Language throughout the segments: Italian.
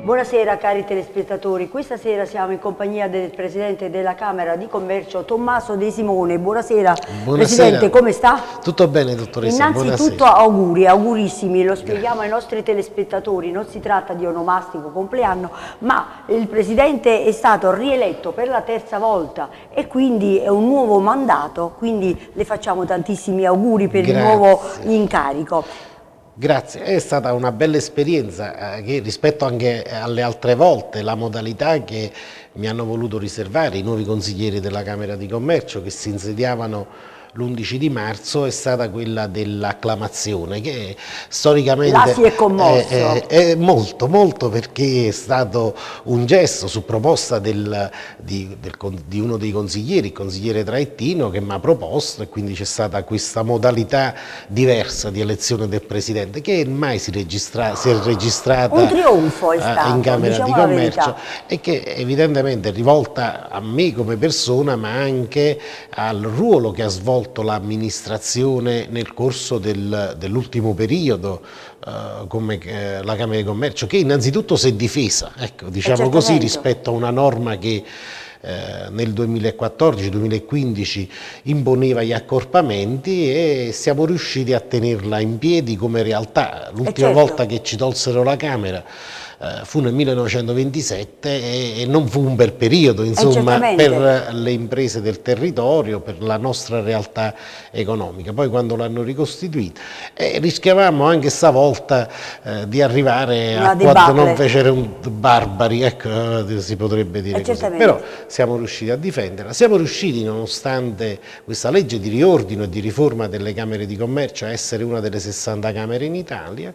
Buonasera cari telespettatori, questa sera siamo in compagnia del Presidente della Camera di Commercio Tommaso De Simone. Buonasera, Presidente, come sta? Tutto bene, dottoressa. Innanzitutto auguri, augurissimi, lo spieghiamo ai nostri telespettatori, non si tratta di onomastico compleanno, ma il Presidente è stato rieletto per la terza volta e quindi è un nuovo mandato, quindi le facciamo tantissimi auguri per il nuovo incarico. Grazie, è stata una bella esperienza che rispetto anche alle altre volte, la modalità che mi hanno voluto riservare i nuovi consiglieri della Camera di Commercio che si insediavano l'11 di marzo è stata quella dell'acclamazione che storicamente là si è commosso. È molto perché è stato un gesto su proposta di uno dei consiglieri, il consigliere Traettino, che mi ha proposto, e quindi c'è stata questa modalità diversa di elezione del Presidente che mai si è registrata un trionfo è stato, in Camera diciamo di Commercio e che evidentemente è rivolta a me come persona ma anche al ruolo che ha svolto l'amministrazione nel corso dell'ultimo periodo come la Camera di Commercio, che innanzitutto si è difesa, ecco, diciamo così, rispetto a una norma che nel 2014-2015 imponeva gli accorpamenti e siamo riusciti a tenerla in piedi come realtà. L'ultima volta che ci tolsero la Camera fu nel 1927 e non fu un bel periodo, insomma, per le imprese del territorio, per la nostra realtà economica. Poi quando l'hanno ricostituita rischiavamo anche stavolta di arrivare a quanto non fecero un barbari, ecco, si potrebbe dire così. Però siamo riusciti a difenderla, siamo riusciti nonostante questa legge di riordino e di riforma delle Camere di Commercio a essere una delle 60 Camere in Italia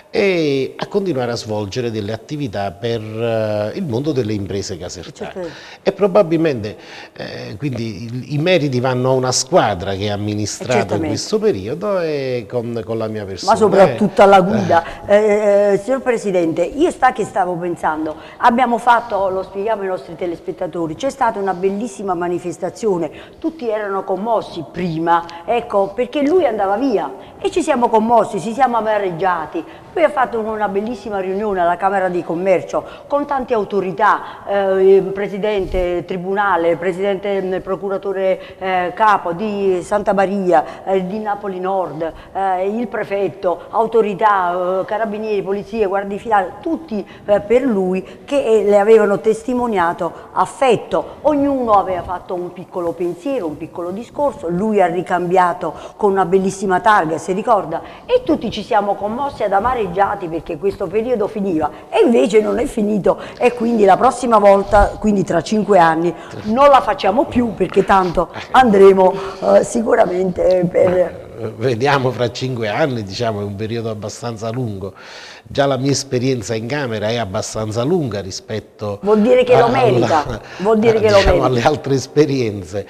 e a continuare a svolgere delle attività per il mondo delle imprese casertane. E probabilmente quindi i meriti vanno a una squadra che ha amministrato in questo periodo e con la mia persona. Ma soprattutto alla guida. Signor Presidente, io stavo pensando, abbiamo fatto, lo spieghiamo ai nostri telespettatori, c'è stata una bellissima manifestazione, tutti erano commossi prima, ecco, perché lui andava via e ci siamo commossi, ci siamo amareggiati. Poi ha fatto una bellissima riunione alla Camera di Commercio con tante autorità, il Presidente Tribunale, il Presidente Procuratore Capo di Santa Maria, di Napoli Nord, il Prefetto, autorità, Carabinieri, Polizie, Guardie di Finanza, tutti per lui che le avevano testimoniato affetto. Ognuno aveva fatto un piccolo pensiero, un piccolo discorso, lui ha ricambiato con una bellissima targa, si ricorda, e tutti ci siamo commossi ad amareggiati perché questo periodo finiva e invece non è finito e quindi la prossima volta, quindi tra 5 anni, non la facciamo più perché tanto andremo sicuramente per... Vediamo fra 5 anni, diciamo, è un periodo abbastanza lungo. Già la mia esperienza in Camera è abbastanza lunga rispetto vuol dire che lo merita, vuol dire che lo merita. Alle altre esperienze,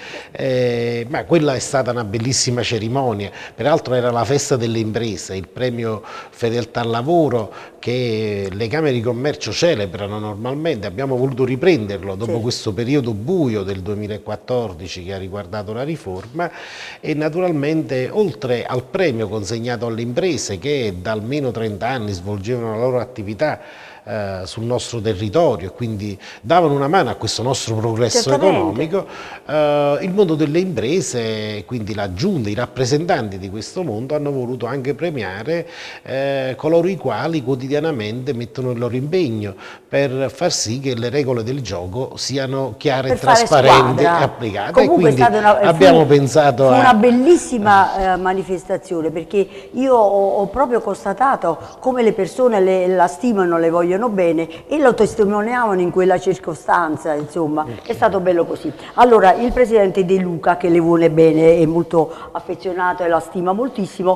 ma quella è stata una bellissima cerimonia, peraltro era la festa delle imprese, il premio Fedeltà al Lavoro che le Camere di Commercio celebrano normalmente, abbiamo voluto riprenderlo dopo questo periodo buio del 2014 che ha riguardato la riforma e naturalmente oltre al premio consegnato alle imprese che da almeno 30 anni svolgevano la loro attività sul nostro territorio e quindi davano una mano a questo nostro progresso economico, il mondo delle imprese, quindi la giunta, i rappresentanti di questo mondo hanno voluto anche premiare coloro i quali quotidianamente mettono il loro impegno per far sì che le regole del gioco siano chiare, trasparenti e applicate. Comunque e quindi abbiamo pensato a una bellissima manifestazione perché io ho proprio constatato come le persone la stimano, le vogliono bene e lo testimoniavano in quella circostanza, insomma, è stato bello così. Allora, il Presidente De Luca, che le vuole bene, è molto affezionato e la stima moltissimo,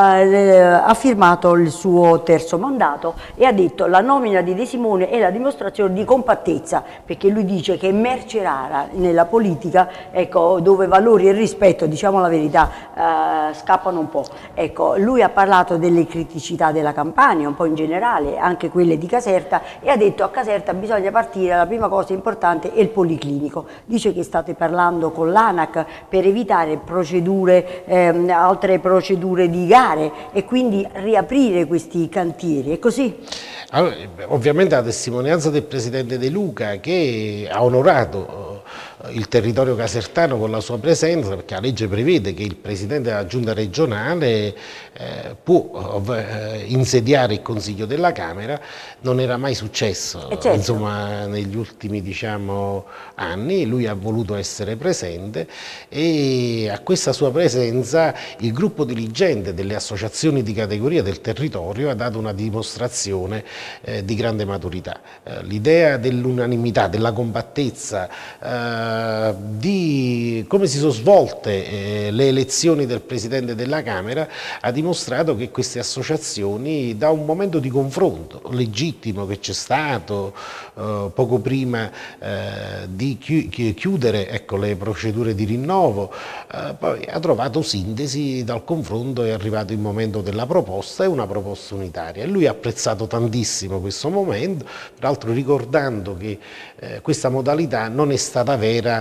ha firmato il suo terzo mandato e ha detto la nomina di De Simone è la dimostrazione di compattezza, perché lui dice che è merce rara nella politica, ecco, dove valori e rispetto, diciamo la verità, scappano un po'. Ecco, lui ha parlato delle criticità della Campania, un po' in generale, anche quelle di Caserta, Caserta e ha detto: a Caserta bisogna partire, la prima cosa importante è il policlinico. Dice che state parlando con l'ANAC per evitare altre procedure di gare e quindi riaprire questi cantieri, è così? Allora, ovviamente la testimonianza del Presidente De Luca, che ha onorato il territorio casertano con la sua presenza, perché la legge prevede che il Presidente della Giunta regionale può insediare il Consiglio della Camera, non era mai successo, certo. Insomma, negli ultimi anni. Lui ha voluto essere presente e a questa sua presenza il gruppo dirigente delle associazioni di categoria del territorio ha dato una dimostrazione di grande maturità. L'idea dell'unanimità, della compattezza, di come si sono svolte le elezioni del Presidente della Camera ha dimostrato che queste associazioni, da un momento di confronto legittimo che c'è stato poco prima di chiudere, ecco, le procedure di rinnovo, poi ha trovato sintesi dal confronto, è arrivato il momento della proposta, è una proposta unitaria e lui ha apprezzato tantissimo questo momento, tra l'altro ricordando che questa modalità non è stata vera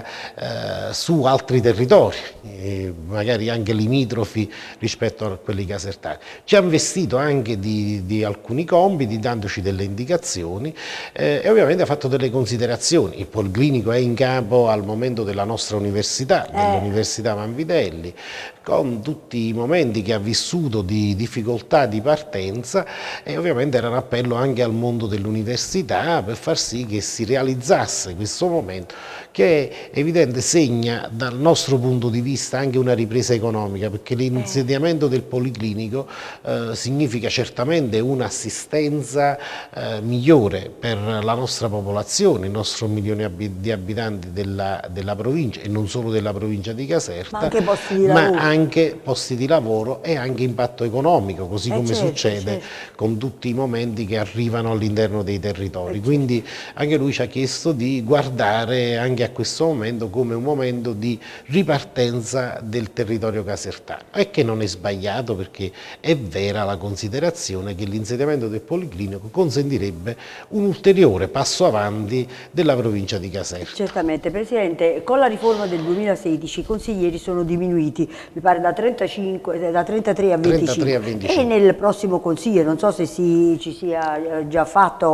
su altri territori, magari anche limitrofi rispetto a quelli casertani. Ci ha investito anche di alcuni compiti, dandoci delle indicazioni e ovviamente ha fatto delle considerazioni. Il policlinico è in capo al momento della nostra università, dell'Università Vanvitelli, con tutti i momenti che ha vissuto di difficoltà di partenza, e ovviamente era un appello anche al mondo dell'università per far sì che si realizzasse questo momento, che è evidente segna dal nostro punto di vista anche una ripresa economica, perché l'insediamento del policlinico significa certamente un'assistenza migliore per la nostra popolazione, il nostro milione di abitanti della provincia, e non solo della provincia di Caserta, ma anche posti di lavoro e anche impatto economico, così come succede con tutti i momenti che arrivano all'interno dei territori. Quindi anche lui ci ha chiesto di guardare anche a questo momento come un momento di ripartenza del territorio casertano, e che non è sbagliato, perché è vera la considerazione che l'insediamento del policlinico consentirebbe un ulteriore passo avanti della provincia di Caserta. Certamente, Presidente, con la riforma del 2016 i consiglieri sono diminuiti, mi pare da 33 a 25, e nel prossimo consiglio, non so se ci sia già fatto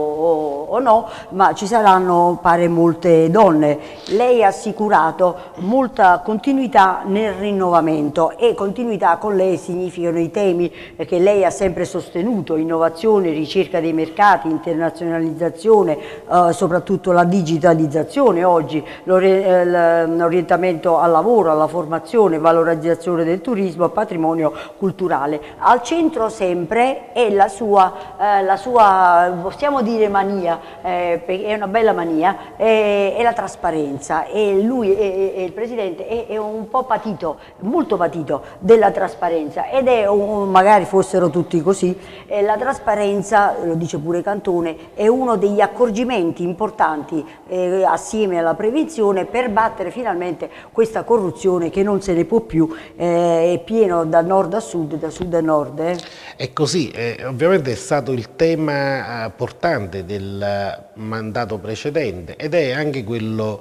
o no, ma ci saranno, pare, molte donne. Lei ha assicurato molta continuità nel rinnovamento, e continuità con lei significano i temi che lei ha sempre sostenuto: innovazione, ricerca dei mercati, internazionalizzazione, soprattutto la digitalizzazione oggi, l'orientamento al lavoro, alla formazione, valorizzazione del turismo, patrimonio culturale. Al centro sempre è la sua possiamo dire mania, è una bella mania, è la trasparenza, e lui, il Presidente, è un po' patito, molto patito della trasparenza, ed è magari fossero tutti così, la trasparenza, lo dice pure Cantone, è uno degli accorgimenti importanti assieme alla prevenzione per battere finalmente questa corruzione che non se ne può più, è pieno da nord a sud, da sud a nord. È così, ovviamente è stato il tema portante del mandato precedente, ed è anche quello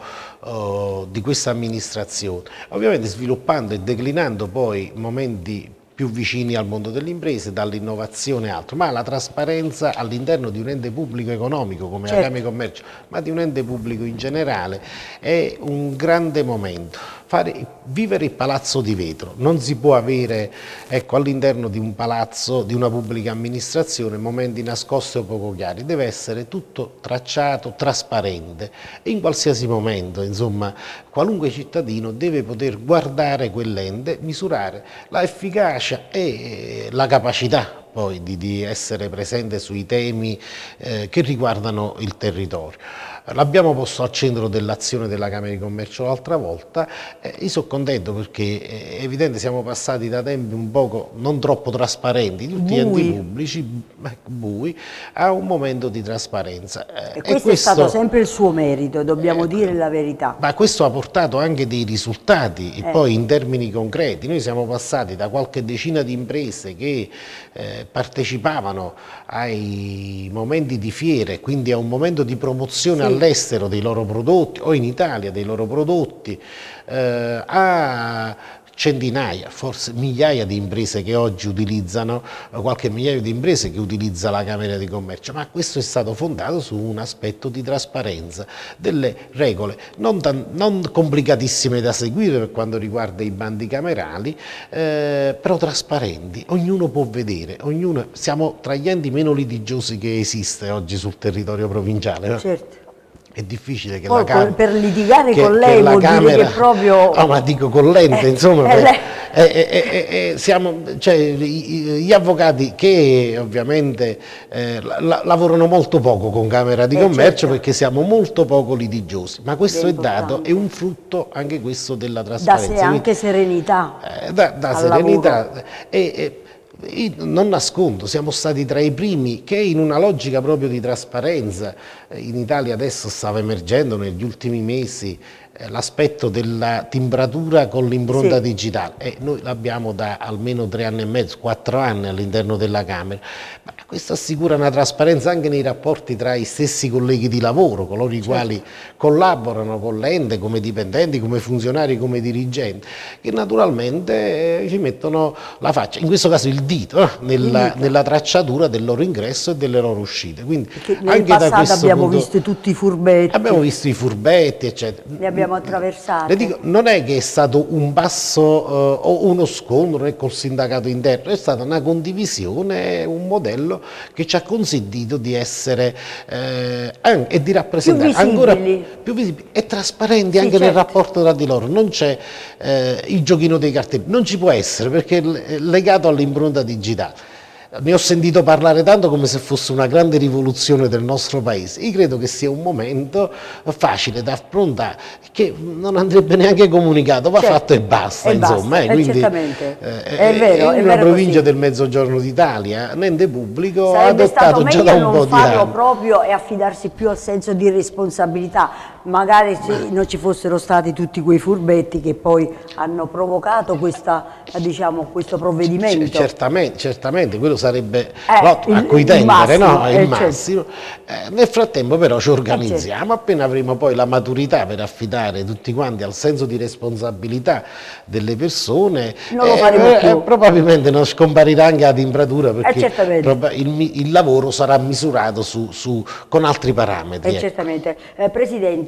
di questa amministrazione, ovviamente sviluppando e declinando poi momenti più vicini al mondo delle imprese, dall'innovazione e altro, ma la trasparenza all'interno di un ente pubblico economico come la Camera di Commercio, ma di un ente pubblico in generale, è un grande momento. Vivere il palazzo di vetro, non si può avere, ecco, all'interno di un palazzo, di una pubblica amministrazione, momenti nascosti o poco chiari, deve essere tutto tracciato, trasparente, e in qualsiasi momento, insomma, qualunque cittadino deve poter guardare quell'ente, misurare la efficacia e la capacità poi di essere presente sui temi che riguardano il territorio. l'abbiamo posto al centro dell'azione della Camera di Commercio l'altra volta. Io sono contento perché è evidente siamo passati da tempi un poco non troppo trasparenti, tutti gli enti pubblici, bui, a un momento di trasparenza. E questo è stato sempre il suo merito, dobbiamo dire la verità. Ma questo ha portato anche dei risultati, e poi in termini concreti. Noi siamo passati da qualche decina di imprese che partecipavano ai momenti di fiere, quindi a un momento di promozione all'estero dei loro prodotti o in Italia dei loro prodotti, a centinaia, forse migliaia di imprese che oggi utilizzano, qualche migliaio di imprese che utilizza la Camera di Commercio, ma questo è stato fondato su un aspetto di trasparenza, delle regole non complicatissime da seguire per quanto riguarda i bandi camerali, però trasparenti, ognuno può vedere, siamo tra gli enti meno litigiosi che esiste oggi sul territorio provinciale. No? Certo. È difficile che poi la Camera... per litigare con lei vuol dire che proprio... No, ma dico con l'ente, insomma, cioè, gli avvocati che ovviamente lavorano molto poco con Camera di Commercio, perché siamo molto poco litigiosi, ma questo è dato, è un frutto anche questo della trasparenza. Da anche serenità. Da serenità. Io non nascondo, siamo stati tra i primi che in una logica proprio di trasparenza, in Italia adesso stava emergendo negli ultimi mesi l'aspetto della timbratura con l'impronta digitale, e noi l'abbiamo da almeno 3 anni e mezzo, 4 anni all'interno della Camera. Ma questo assicura una trasparenza anche nei rapporti tra i stessi colleghi di lavoro, coloro i quali collaborano con l'ente come dipendenti, come funzionari, come dirigenti, che naturalmente ci mettono la faccia, in questo caso il dito, nella tracciatura del loro ingresso e delle loro uscite. Quindi nel passato abbiamo visto tutti i furbetti. Abbiamo visto i furbetti, eccetera. Li abbiamo attraversati. Le dico, non è che è stato un passo o uno scontro col sindacato interno, è stata una condivisione, un modello che ci ha consentito di essere e di rappresentare ancora più visibili e trasparenti anche nel rapporto tra di loro. Non c'è il giochino dei cartelli, non ci può essere perché è legato all'impronta digitale. Ne ho sentito parlare tanto come se fosse una grande rivoluzione del nostro paese. Io credo che sia un momento facile da affrontare, che non andrebbe neanche comunicato, va fatto e basta, insomma. Quindi, certamente. È vero, in una provincia del Mezzogiorno d'Italia, un ente pubblico ha sarebbe adottato già da un po' di anni. non farlo proprio e affidarsi più al senso di responsabilità, magari se non ci fossero stati tutti quei furbetti che poi hanno provocato diciamo, questo provvedimento. Certamente, quello sarebbe a cui tendere, il massimo. Nel frattempo però ci organizziamo, appena avremo poi la maturità per affidare tutti quanti al senso di responsabilità delle persone, non lo faremo più. Probabilmente non scomparirà anche la timbratura, perché il lavoro sarà misurato con altri parametri. Certamente. Presidente,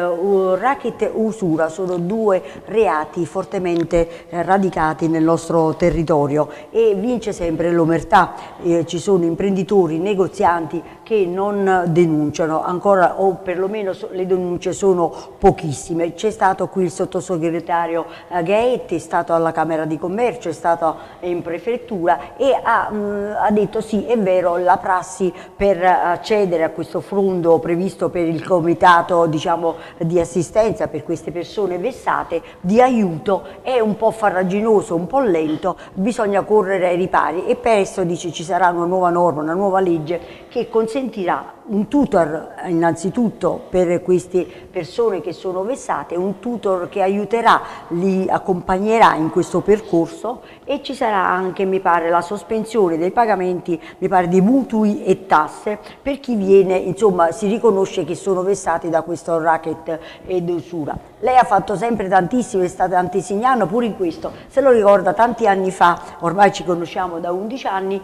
racket e usura sono 2 reati fortemente radicati nel nostro territorio e vince sempre l'omertà. Ci sono imprenditori, negozianti che non denunciano ancora, o perlomeno le denunce sono pochissime. C'è stato qui il sottosegretario Gaetti, è stato alla Camera di Commercio, è stato in prefettura e ha detto sì, è vero, la prassi per accedere a questo fondo previsto per il comitato, diciamo, di assistenza per queste persone vessate, di aiuto, è un po' farraginoso, un po' lento, bisogna correre ai ripari e presto, dice, ci sarà una nuova norma, una nuova legge che consentirà un tutor innanzitutto per queste persone che sono vessate, un tutor che aiuterà, li accompagnerà in questo percorso, e ci sarà anche, mi pare, la sospensione dei pagamenti, mi pare, di mutui e tasse per chi viene, insomma, si riconosce che sono vessati da questo racket ed usura. Lei ha fatto sempre tantissimo, è stata antesignano pure in questo, se lo ricorda tanti anni fa, ormai ci conosciamo da 11 anni,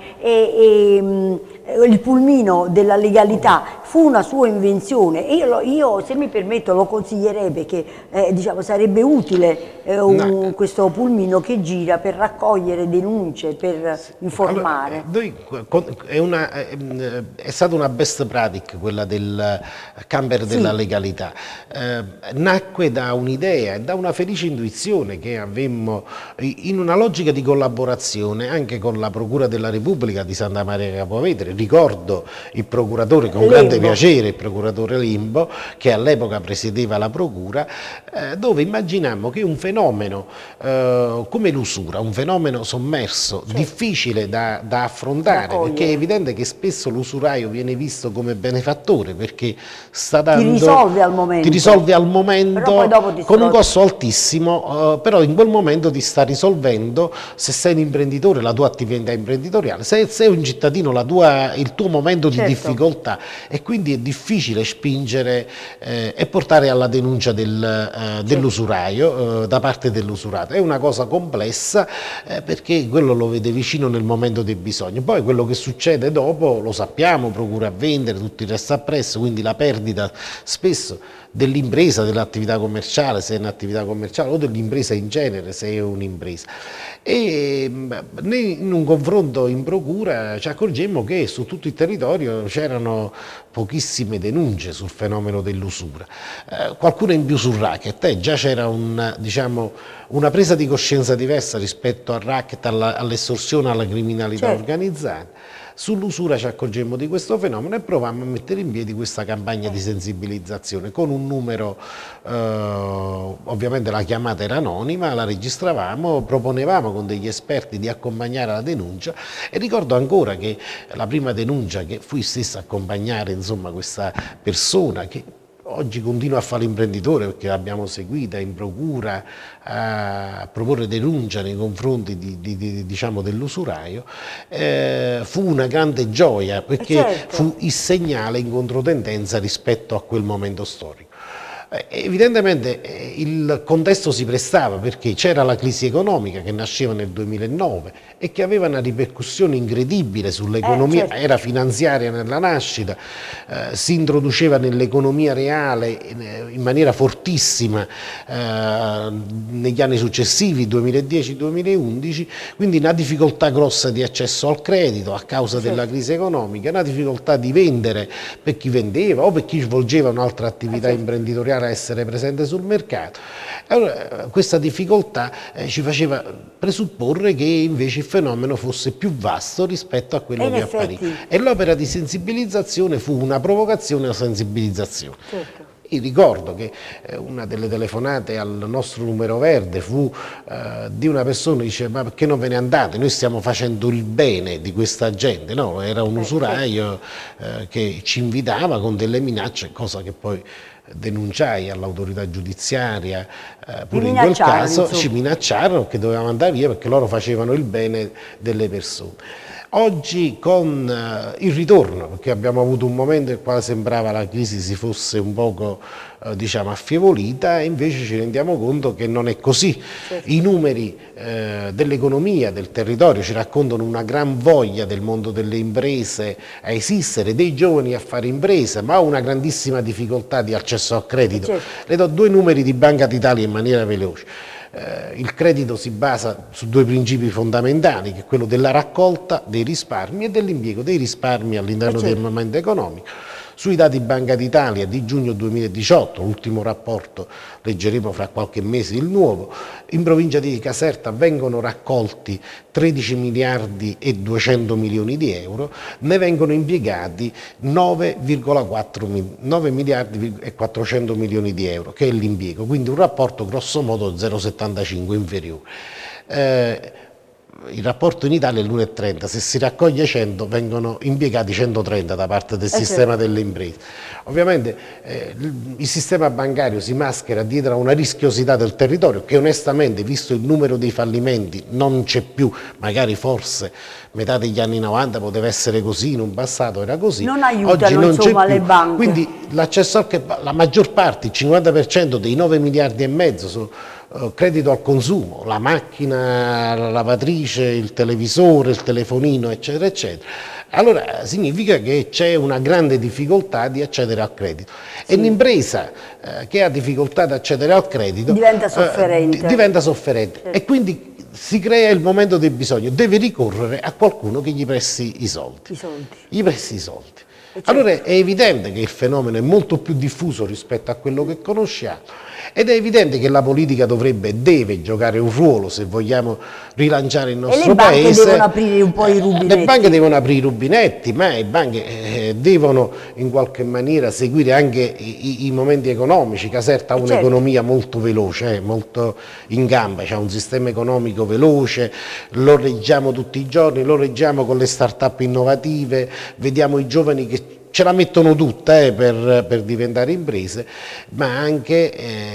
e il pulmino della legalità fu una sua invenzione e io se mi permetto lo consiglierebbe, che diciamo, sarebbe utile questo pulmino che gira per raccogliere denunce, per informare. Allora, è stata una best practice quella del camper della legalità, nacque da da un'idea e da una felice intuizione che avemmo in una logica di collaborazione anche con la Procura della Repubblica di Santa Maria Capua Vetere. Ricordo il procuratore con grande piacere, il procuratore Limbo, che all'epoca presiedeva la Procura, dove immaginammo che un fenomeno come l'usura, un fenomeno sommerso, difficile da affrontare, perché è evidente che spesso l'usuraio viene visto come benefattore, perché sta dando, ti risolve al momento, con un costo altissimo, però in quel momento ti sta risolvendo, se sei un imprenditore, la tua attività imprenditoriale, se sei un cittadino, il tuo momento di difficoltà, e quindi è difficile spingere e portare alla denuncia dell'usuraio da parte dell'usurato. È una cosa complessa perché quello lo vede vicino nel momento del bisogno. Poi quello che succede dopo lo sappiamo, procura a vendere, tutto il resto appresso, quindi la perdita spesso dell'impresa, dell'attività commerciale, se è un'attività commerciale, o dell'impresa in genere, se è un'impresa. E in un confronto in procura ci accorgemmo che su tutto il territorio c'erano pochissime denunce sul fenomeno dell'usura. Qualcuno in più sul racket, già c'era una presa di coscienza diversa rispetto al racket, all'estorsione, alla criminalità organizzata. Sull'usura ci accorgemmo di questo fenomeno e provammo a mettere in piedi questa campagna di sensibilizzazione con un numero, ovviamente la chiamata era anonima, la registravamo, proponevamo con degli esperti di accompagnare la denuncia, e ricordo ancora che la prima denuncia, che fui stesso a accompagnare, insomma, questa persona che oggi continua a fare l'imprenditore, perché l'abbiamo seguita in procura a proporre denuncia nei confronti dell'usuraio, fu una grande gioia, perché fu il segnale in controtendenza rispetto a quel momento storico. Evidentemente il contesto si prestava, perché c'era la crisi economica che nasceva nel 2009 e che aveva una ripercussione incredibile sull'economia, era finanziaria nella nascita, si introduceva nell'economia reale in maniera fortissima negli anni successivi, 2010-2011, quindi una difficoltà grossa di accesso al credito a causa della crisi economica, una difficoltà di vendere per chi vendeva o per chi svolgeva un'altra attività imprenditoriale a essere presente sul mercato. Allora, questa difficoltà ci faceva presupporre che invece il fenomeno fosse più vasto rispetto a quello che appariva, e l'opera di sensibilizzazione fu una provocazione alla sensibilizzazione. Io ricordo che una delle telefonate al nostro numero verde fu di una persona che diceva: ma perché non ve ne andate? Noi stiamo facendo il bene di questa gente. No, era un usuraio che ci invitava con delle minacce, cosa che poi denunciai all'autorità giudiziaria, pure in quel caso ci minacciarono che dovevamo andare via perché loro facevano il bene delle persone. Oggi con il ritorno, perché abbiamo avuto un momento nel quale sembrava la crisi si fosse un poco affievolita, e invece ci rendiamo conto che non è così. I numeri dell'economia, del territorio ci raccontano una gran voglia del mondo delle imprese a esistere, dei giovani a fare imprese, ma una grandissima difficoltà di accesso al credito. Le do due numeri di Banca d'Italia in maniera veloce. Il credito si basa su due principi fondamentali, che è quello della raccolta dei risparmi e dell'impiego dei risparmi all'interno del momento economico. Sui dati Banca d'Italia di giugno 2018, l'ultimo rapporto, leggeremo fra qualche mese il nuovo, in provincia di Caserta vengono raccolti 13 miliardi e 200 milioni di euro, ne vengono impiegati 9 miliardi e 400 milioni di euro, che è l'impiego, quindi un rapporto grosso modo 0,75 inferiore. Il rapporto in Italia è l'1,30, se si raccoglie 100 vengono impiegati 130 da parte del sistema delle imprese. Ovviamente il sistema bancario si maschera dietro a una rischiosità del territorio che onestamente, visto il numero dei fallimenti, non c'è più. Magari forse metà degli anni 90 poteva essere così, in un passato era così. Non aiutano, oggi non le banche. Quindi l'accesso la maggior parte, il 50% dei 9 miliardi e mezzo sono credito al consumo, la macchina, la lavatrice, il televisore, il telefonino, eccetera, eccetera. Allora significa che c'è una grande difficoltà di accedere al credito. E l'impresa che ha difficoltà di accedere al credito diventa sofferente. E quindi si crea il momento del bisogno, deve ricorrere a qualcuno che gli presti i soldi. Gli presti i soldi. Allora è evidente che il fenomeno è molto più diffuso rispetto a quello che conosciamo, ed è evidente che la politica dovrebbe e deve giocare un ruolo se vogliamo rilanciare il nostro paese. E le banche devono aprire un po' i rubinetti. Le banche devono aprire i rubinetti, ma le banche devono in qualche maniera seguire anche i momenti economici. Caserta ha un'economia molto veloce, molto in gamba, c'è un sistema economico veloce, lo reggiamo tutti i giorni, lo reggiamo con le start-up innovative, vediamo i giovani che ce la mettono tutta per diventare imprese, ma anche,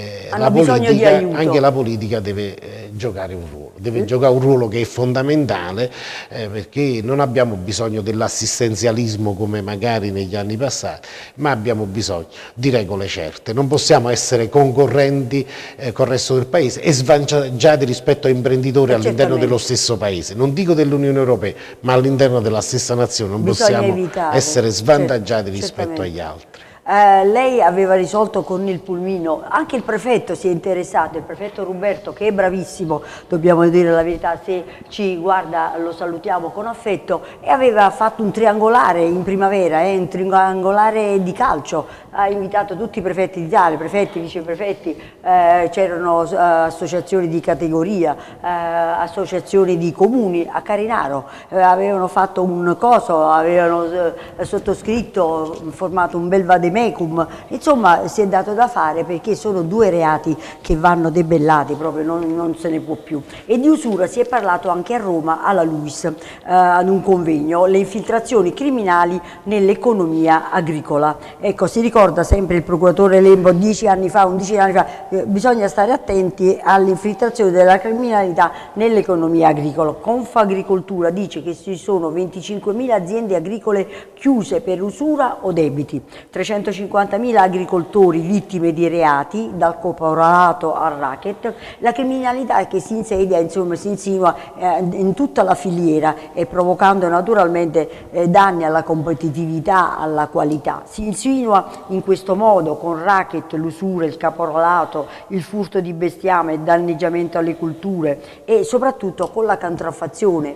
la politica deve giocare un ruolo. Deve giocare un ruolo che è fondamentale, perché non abbiamo bisogno dell'assistenzialismo come magari negli anni passati, ma abbiamo bisogno di regole certe. Non possiamo essere concorrenti col resto del paese e svantaggiati rispetto a imprenditori all'interno dello stesso paese. Non dico dell'Unione Europea, ma all'interno della stessa nazione non possiamo essere svantaggiati rispetto agli altri. Lei aveva risolto con il pulmino, anche il prefetto si è interessato, il prefetto Ruberto, che è bravissimo, dobbiamo dire la verità, se ci guarda lo salutiamo con affetto, e aveva fatto un triangolare in primavera, un triangolare di calcio, ha invitato tutti i prefetti d'Italia, prefetti, viceprefetti, c'erano associazioni di categoria, associazioni di comuni a Carinaro, avevano fatto un coso, avevano sottoscritto, formato un bel vademecum, insomma si è dato da fare, perché sono due reati che vanno debellati, proprio non se ne può più. E di usura si è parlato anche a Roma alla LUIS, ad un convegno, le infiltrazioni criminali nell'economia agricola. Ecco, si ricorda sempre il procuratore Lembo 10 anni fa, 11 anni fa, bisogna stare attenti all'infiltrazione della criminalità nell'economia agricola. Confagricoltura dice che ci sono 25.000 aziende agricole chiuse per usura o debiti, 350.000 agricoltori vittime di reati, dal caporalato al racket. La criminalità che si insedia, insomma, si insinua in tutta la filiera, e provocando naturalmente danni alla competitività, alla qualità. Si insinua in questo modo con racket, l'usura, il caporalato, il furto di bestiame, il danneggiamento alle culture, e soprattutto con la contraffazione,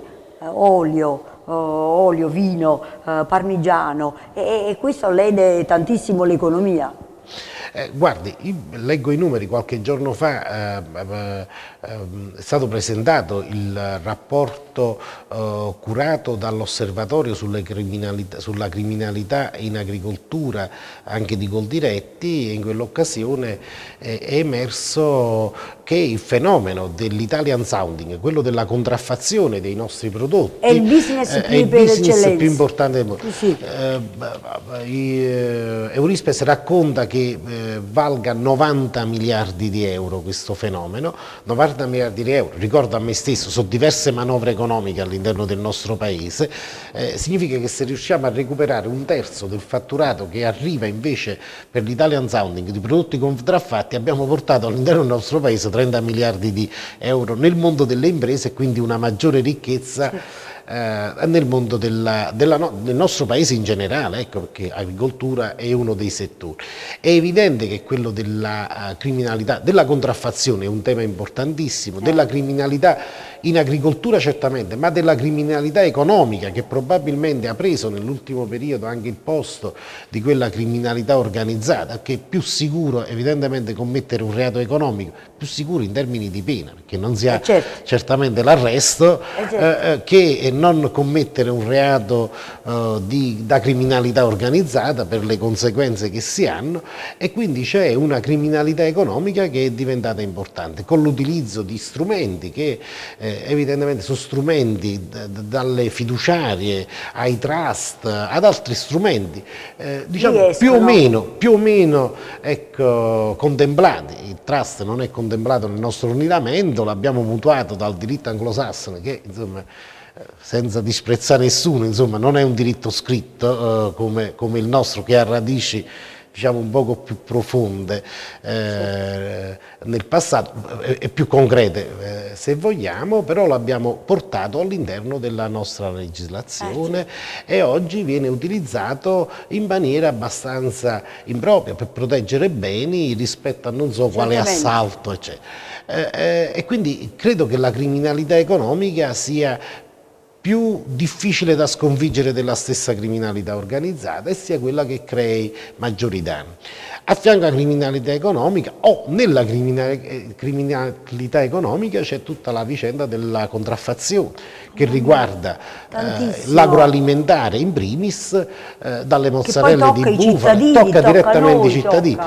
olio, vino, parmigiano, e questo lede tantissimo l'economia. Guardi, leggo i numeri. Qualche giorno fa è stato presentato il rapporto curato dall'Osservatorio sulla criminalità in agricoltura, anche di Coldiretti, e in quell'occasione è emerso che il fenomeno dell'Italian sounding, quello della contraffazione dei nostri prodotti, è il business più importante del mondo. Sì. Eurispes racconta che valga 90 miliardi di euro questo fenomeno, 90 miliardi di euro, ricordo a me stesso, su diverse manovre economiche all'interno del nostro paese, significa che se riusciamo a recuperare un terzo del fatturato che arriva invece per l'Italian sounding di prodotti contraffatti, abbiamo portato all'interno del nostro paese 30 miliardi di euro nel mondo delle imprese, e quindi una maggiore ricchezza nel mondo del nostro paese in generale, ecco perché agricoltura è uno dei settori. È evidente che quello della criminalità, della contraffazione è un tema importantissimo, della criminalità in agricoltura certamente, ma della criminalità economica, che probabilmente ha preso nell'ultimo periodo anche il posto di quella criminalità organizzata, che è più sicuro evidentemente commettere un reato economico, più sicuro in termini di pena, perché non si ha certamente l'arresto, che non commettere un reato da criminalità organizzata per le conseguenze che si hanno, e quindi c'è una criminalità economica che è diventata importante, con l'utilizzo di strumenti che evidentemente sono strumenti dalle fiduciarie ai trust, ad altri strumenti, diciamo più o meno ecco, contemplati. Il trust non è contemplato nel nostro ordinamento, l'abbiamo mutuato dal diritto anglosassone, che insomma, senza disprezzare nessuno, insomma, non è un diritto scritto come il nostro, che ha radici, diciamo, un poco più profonde nel passato e più concrete, se vogliamo, però l'abbiamo portato all'interno della nostra legislazione e oggi viene utilizzato in maniera abbastanza impropria per proteggere beni rispetto a non so quale assalto, eccetera. E quindi credo che la criminalità economica sia più difficile da sconfiggere della stessa criminalità organizzata e sia quella che crei maggiori danni. A fianco alla criminalità economica o nella criminalità economica c'è tutta la vicenda della contraffazione che riguarda l'agroalimentare in primis, dalle mozzarelle di bufala, tocca direttamente i cittadini.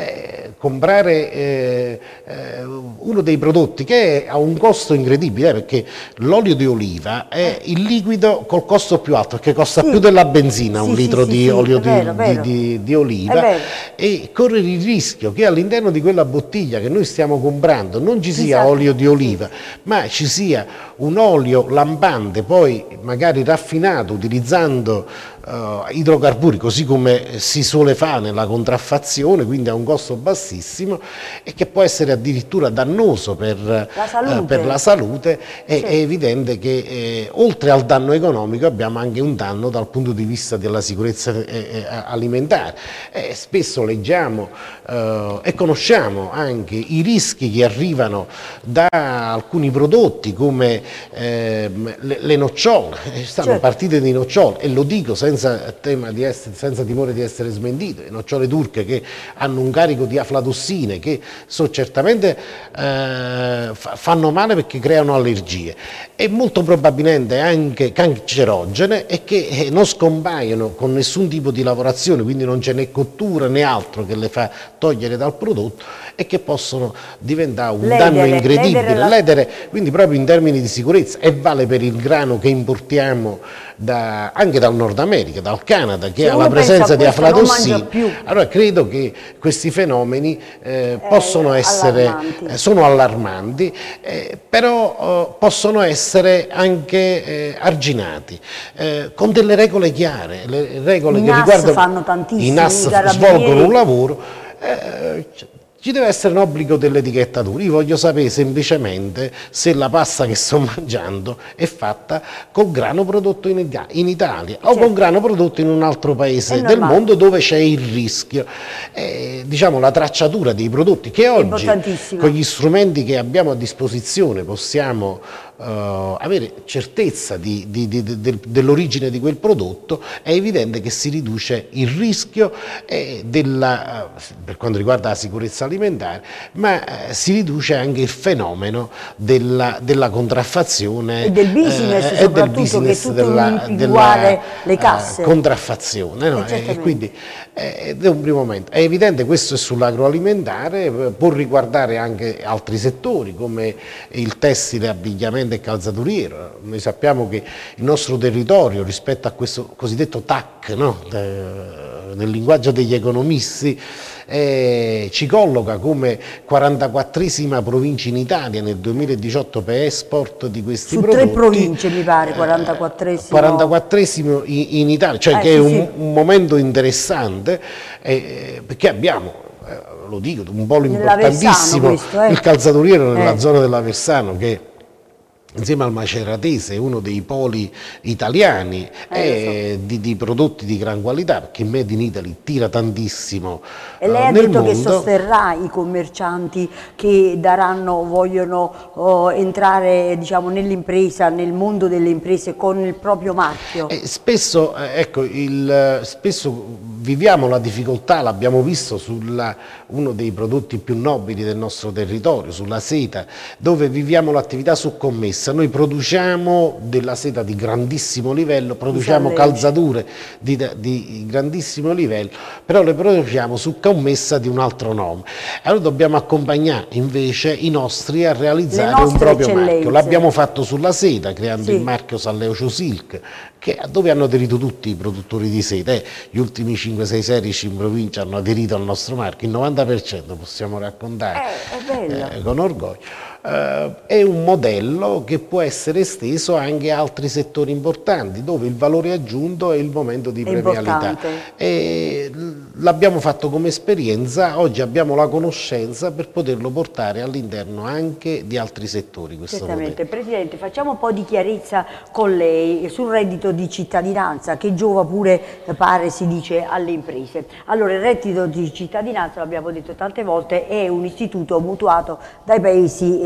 Comprare uno dei prodotti che ha un costo incredibile, perché l'olio di oliva è il liquido col costo più alto, perché costa più della benzina un litro di olio di oliva, e correre il rischio che all'interno di quella bottiglia che noi stiamo comprando non ci sia olio di oliva, ma ci sia un olio lampante, poi magari raffinato utilizzando idrocarburi, così come si suole fare nella contraffazione, quindi a un costo bassissimo, e che può essere addirittura dannoso per la salute. È evidente che oltre al danno economico abbiamo anche un danno dal punto di vista della sicurezza alimentare. Spesso leggiamo e conosciamo anche i rischi che arrivano da alcuni prodotti come le nocciole, stanno partite di nocciole, e lo dico senza timore di essere smentito, le nocciole turche che hanno un carico di aflatossine che certamente fanno male perché creano allergie, e molto probabilmente anche cancerogene, e che non scompaiono con nessun tipo di lavorazione, quindi non c'è né cottura né altro che le fa togliere dal prodotto, e che possono diventare un danno incredibile, ledere, quindi proprio in termini di sicurezza. E vale per il grano che importiamo anche dal Nord America, dal Canada, che ha la presenza di aflatossine. Allora credo che questi fenomeni possono essere, sono allarmanti, però possono essere anche arginati con delle regole chiare, le regole che riguardano i NAS svolgono un lavoro. Ci deve essere un obbligo dell'etichettatura. Io voglio sapere semplicemente se la pasta che sto mangiando è fatta col grano prodotto in Italia o con grano prodotto in un altro paese del mondo dove c'è il rischio. Diciamo, la tracciatura dei prodotti che oggi con gli strumenti che abbiamo a disposizione possiamo avere certezza dell'origine di quel prodotto. È evidente che si riduce il rischio per quanto riguarda la sicurezza alimentare, ma si riduce anche il fenomeno della contraffazione e del business, soprattutto, che è tutto un impiguare le casse. Contraffazione, no? E quindi è un primo momento. È evidente, questo è sull'agroalimentare, può riguardare anche altri settori come il tessile, abbigliamento e calzaturiero. Noi sappiamo che il nostro territorio, rispetto a questo cosiddetto TAC, no? Nel linguaggio degli economisti, ci colloca come 44esima provincia in Italia nel 2018 per export di questi prodotti. Su 3 province mi pare, 44esimo in Italia, cioè che è un momento interessante, perché abbiamo, lo dico, un polo importantissimo, il calzaturiero nella zona dell'Aversano, che insieme al maceratese è uno dei poli italiani di prodotti di gran qualità, perché Made in Italy tira tantissimo e lei ha detto che sosterrà i commercianti che vogliono entrare, diciamo, nell'impresa, nel mondo delle imprese con il proprio marchio. Spesso, ecco, spesso viviamo la difficoltà, l'abbiamo visto su uno dei prodotti più nobili del nostro territorio, sulla seta, dove viviamo l'attività su commessa. Noi produciamo della seta di grandissimo livello, produciamo calzature di grandissimo livello, però le produciamo su commessa di un altro nome. Allora dobbiamo accompagnare invece i nostri a realizzare un proprio marchio. L'abbiamo fatto sulla seta, creando il marchio Salleucio Silk, dove hanno aderito tutti i produttori di seta. Gli ultimi 5-6 serici in provincia hanno aderito al nostro marchio, il 90% possiamo raccontare con orgoglio. È un modello che può essere esteso anche a altri settori importanti, dove il valore aggiunto è il momento di premialità. L'abbiamo fatto come esperienza, oggi abbiamo la conoscenza per poterlo portare all'interno anche di altri settori. Certamente. Presidente, facciamo un po' di chiarezza con lei sul reddito di cittadinanza, che giova pure, pare si dice, alle imprese. Allora, il reddito di cittadinanza, l'abbiamo detto tante volte, è un istituto mutuato dai paesi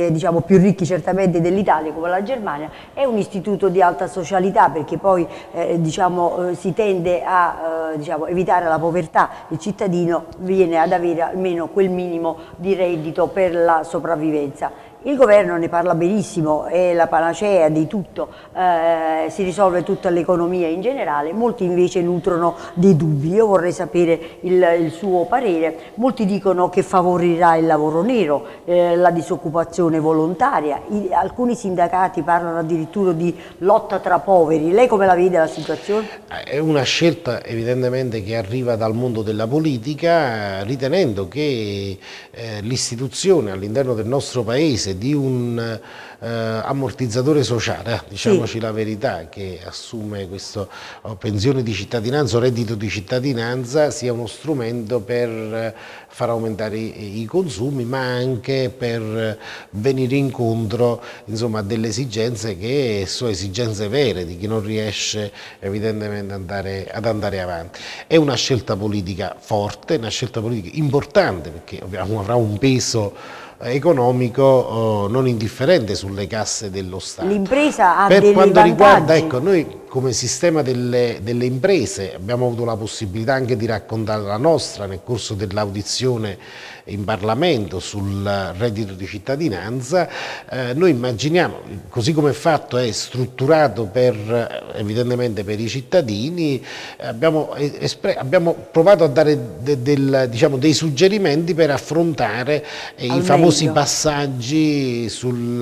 diciamo, più ricchi certamente dell'Italia, come la Germania, è un istituto di alta socialità, perché poi diciamo, si tende a diciamo, evitare la povertà. Il cittadino viene ad avere almeno quel minimo di reddito per la sopravvivenza. Il governo ne parla benissimo, è la panacea di tutto, si risolve tutta l'economia in generale. Molti invece nutrono dei dubbi. Io vorrei sapere il suo parere. Molti dicono che favorirà il lavoro nero, la disoccupazione volontaria, alcuni sindacati parlano addirittura di lotta tra poveri. Lei come la vede la situazione? È una scelta evidentemente che arriva dal mondo della politica, ritenendo che l'istituzione all'interno del nostro paese di un ammortizzatore sociale, diciamoci sì, la verità, che assume questo pensione di cittadinanza o reddito di cittadinanza, sia uno strumento per far aumentare i consumi, ma anche per venire incontro, insomma, a delle esigenze che sono esigenze vere di chi non riesce evidentemente ad andare avanti. È una scelta politica forte, una scelta politica importante, perché avrà un peso economico non indifferente sulle casse dello Stato. L'impresa ha per dei quanto vantaggi. Riguarda, ecco, noi come sistema delle imprese abbiamo avuto la possibilità anche di raccontare la nostra nel corso dell'audizione in Parlamento sul reddito di cittadinanza. Noi immaginiamo, così come è fatto, è strutturato evidentemente per i cittadini, abbiamo provato a dare diciamo, dei suggerimenti per affrontare i famosi passaggi sul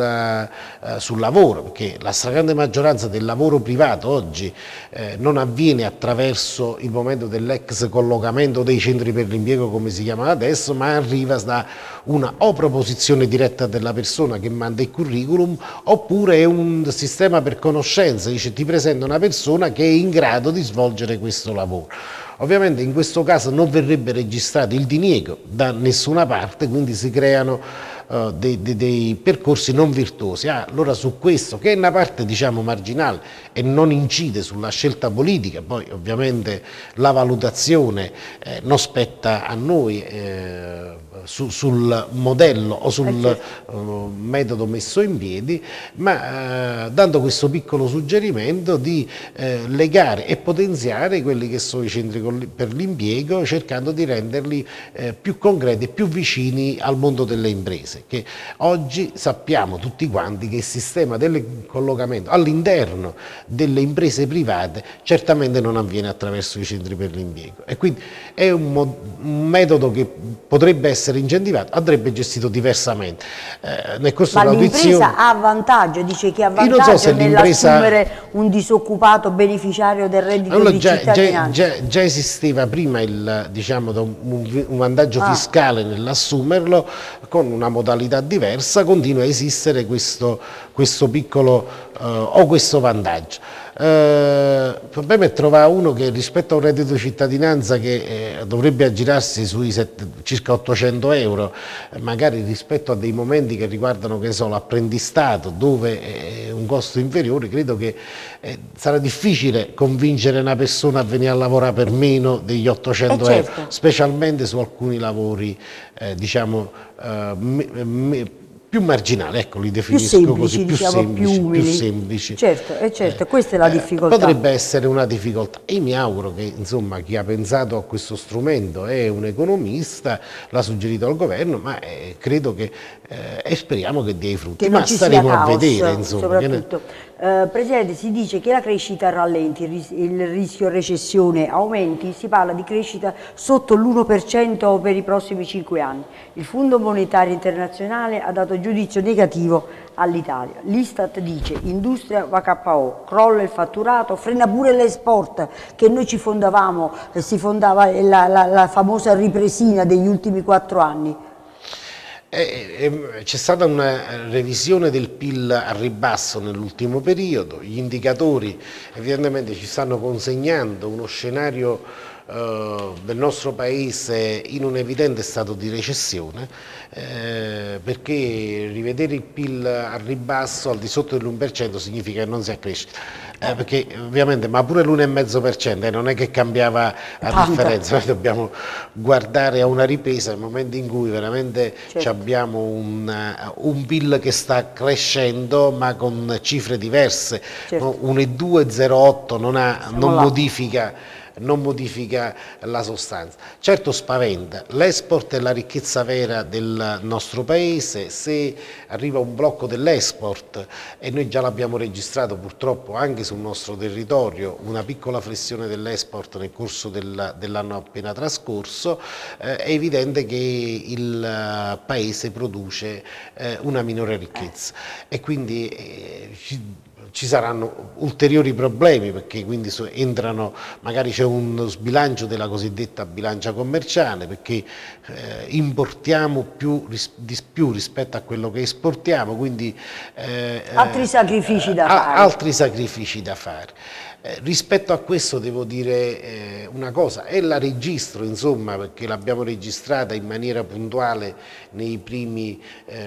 lavoro, perché la stragrande maggioranza del lavoro privato oggi non avviene attraverso il momento dell'ex collocamento dei centri per l'impiego, come si chiamano adesso, ma arriva da una o proposizione diretta della persona che manda il curriculum, oppure è un sistema per conoscenza, dice ti presenta una persona che è in grado di svolgere questo lavoro. Ovviamente in questo caso non verrebbe registrato il diniego da nessuna parte, quindi si creano dei percorsi non virtuosi. Allora su questo, che è una parte diciamo marginale e non incide sulla scelta politica, poi ovviamente la valutazione non spetta a noi sul modello o sul metodo messo in piedi, ma dando questo piccolo suggerimento di legare e potenziare quelli che sono i centri per l'impiego, cercando di renderli più concreti e più vicini al mondo delle imprese, che oggi sappiamo tutti quanti che il sistema del collocamento all'interno delle imprese private certamente non avviene attraverso i centri per l'impiego, e quindi è un metodo che potrebbe essere incentivato, andrebbe gestito diversamente. Nel corso ma l'impresa ha vantaggio, dice che ha vantaggio nell'assumere un disoccupato beneficiario del reddito di cittadinanza. Già esisteva prima diciamo, un vantaggio fiscale nell'assumerlo, con una modalità diversa continua a esistere questo piccolo o questo vantaggio. Il problema è trovare uno che rispetto a un reddito di cittadinanza che dovrebbe aggirarsi sui circa 800 euro, magari rispetto a dei momenti che riguardano, che so, l'apprendistato, dove è un costo inferiore, credo che sarà difficile convincere una persona a venire a lavorare per meno degli 800 euro, specialmente su alcuni lavori diciamo più marginali, ecco, li definisco più semplici, così, più diciamo, semplici, più semplici. Certo, questa è la difficoltà. Potrebbe essere una difficoltà, e mi auguro che insomma chi ha pensato a questo strumento è un economista, l'ha suggerito al governo, ma credo che e speriamo che dia i frutti, ma staremo a vedere, insomma. Soprattutto. Presidente, si dice che la crescita rallenti, il rischio recessione aumenti, si parla di crescita sotto l'1% per i prossimi 5 anni. Il Fondo Monetario Internazionale ha dato giudizio negativo all'Italia. L'Istat dice industria va KO, crolla il fatturato, frena pure l'export, che noi ci fondavamo, si fondava la famosa ripresina degli ultimi 4 anni. C'è stata una revisione del PIL a ribasso nell'ultimo periodo, gli indicatori evidentemente ci stanno consegnando uno scenario del nostro paese in un evidente stato di recessione, perché rivedere il PIL a ribasso al di sotto dell'1% significa che non si accresce. perché ovviamente, ma pure l'1,5%, non è che cambiava a differenza, noi dobbiamo guardare a una ripresa nel momento in cui veramente abbiamo un PIL che sta crescendo ma con cifre diverse, 1,2, 0,8 non modifica la sostanza. Certo spaventa, l'export è la ricchezza vera del nostro paese, se arriva un blocco dell'export, e noi già l'abbiamo registrato purtroppo anche sul nostro territorio, una piccola flessione dell'export nel corso dell'anno appena trascorso, è evidente che il paese produce una minore ricchezza e quindi ci saranno ulteriori problemi, perché quindi entrano, magari c'è uno sbilancio della cosiddetta bilancia commerciale, perché importiamo di più rispetto a quello che esportiamo, quindi altri sacrifici da fare. Altri sacrifici da fare. Rispetto a questo devo dire una cosa, e la registro insomma, perché l'abbiamo registrata in maniera puntuale nei primi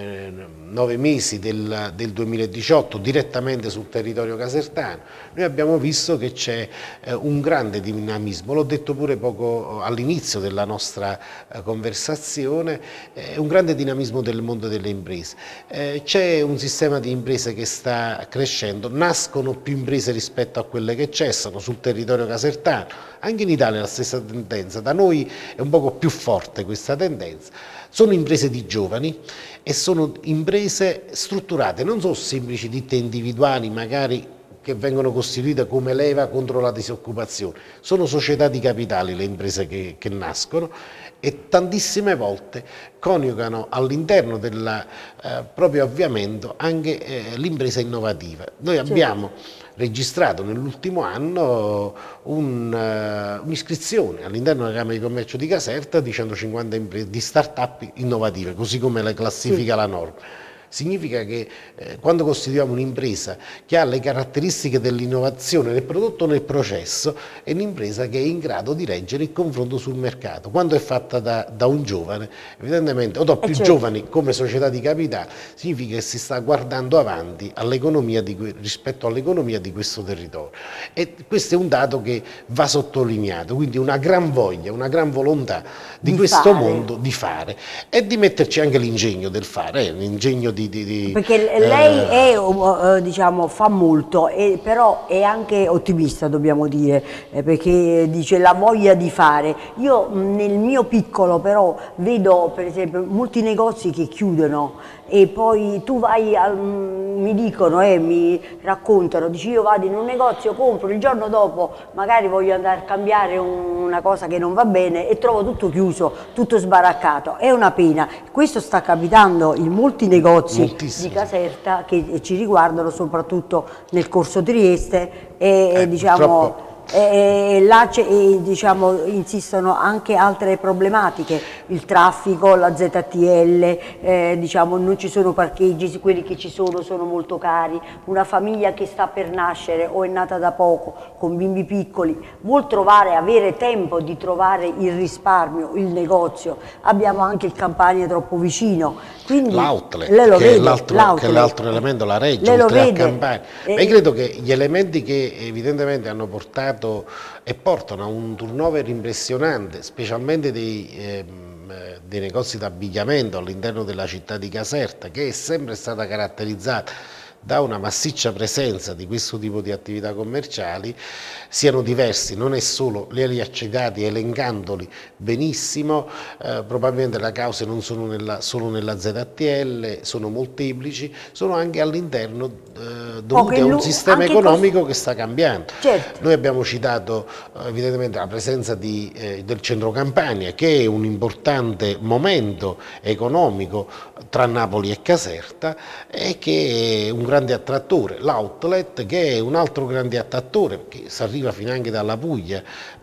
9 mesi del 2018 direttamente sul territorio casertano. Noi abbiamo visto che c'è un grande dinamismo, l'ho detto pure poco all'inizio della nostra conversazione, un grande dinamismo del mondo delle imprese. C'è un sistema di imprese che sta crescendo, nascono più imprese rispetto a quelle che cessano sul territorio casertano, anche in Italia è la stessa tendenza, da noi è un poco più forte questa tendenza. Sono imprese di giovani e sono imprese strutturate, non sono semplici ditte individuali magari che vengono costituite come leva contro la disoccupazione, sono società di capitali le imprese che nascono e tantissime volte coniugano all'interno del proprio avviamento anche l'impresa innovativa. Noi abbiamo registrato nell'ultimo anno un'iscrizione all'interno della Camera di Commercio di Caserta di 150 imprese di start-up innovative, così come le classifica la norma. Significa che quando costituiamo un'impresa che ha le caratteristiche dell'innovazione nel prodotto o nel processo, è un'impresa che è in grado di reggere il confronto sul mercato. Quando è fatta da un giovane, evidentemente, o da più giovani come società di capitale, significa che si sta guardando avanti rispetto all'economia di questo territorio. E questo è un dato che va sottolineato, quindi una gran voglia, una gran volontà di questo mondo di fare e di metterci anche l'ingegno del fare, l'ingegno perché lei è, diciamo, fa molto, però è anche ottimista, dobbiamo dire, perché dice la voglia di fare. Io nel mio piccolo però vedo per esempio molti negozi che chiudono e poi tu vai, mi dicono mi raccontano, dici io vado in un negozio, compro, il giorno dopo magari voglio andare a cambiare una cosa che non va bene e trovo tutto chiuso, tutto sbaraccato. È una pena, questo sta capitando in molti negozi di Caserta che ci riguardano, soprattutto nel Corso Trieste e diciamo là diciamo, insistono anche altre problematiche, il traffico, la ZTL, diciamo, non ci sono parcheggi, quelli che ci sono molto cari, una famiglia che sta per nascere o è nata da poco con bimbi piccoli vuol avere tempo di trovare il risparmio, il negozio, abbiamo anche il Campania troppo vicino, quindi l'outlet che è l'altro elemento, la regge oltre a Campania. Ma io credo che gli elementi che evidentemente hanno portato e portano a un turnover impressionante, specialmente dei negozi d'abbigliamento all'interno della città di Caserta, che è sempre stata caratterizzata da una massiccia presenza di questo tipo di attività commerciali, siano diversi, non è solo, li ha citati elencandoli benissimo, probabilmente le cause non sono solo nella ZTL, sono molteplici, sono anche all'interno dovute a un sistema economico che sta cambiando. Noi abbiamo citato evidentemente la presenza del centro Campania, che è un importante momento economico tra Napoli e Caserta e che è un grande attrattore, l'outlet che è un altro grande attrattore, che si arriva fino anche dalla Puglia